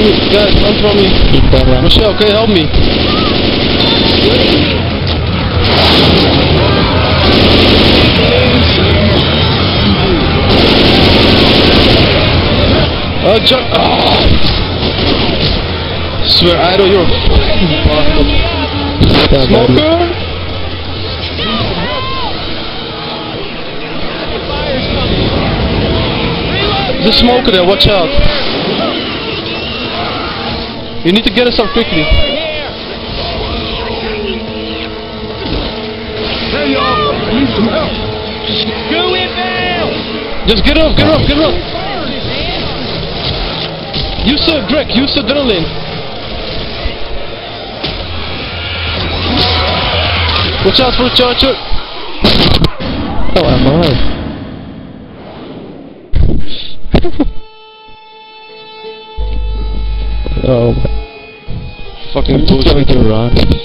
me, guys, run from me. Michelle, can you help me? Jump! Oh. Swear, Idle, you're a fucking bastard. Smoker? There's a smoker there, watch out. You need to get us up quickly. Hey y'all, I need some help. Go in now! Just get up, get up, get up. Use the Greg, use adrenaline. Watch out for the charger. Oh, I'm alive. Oh my. Fucking I'm just going to run.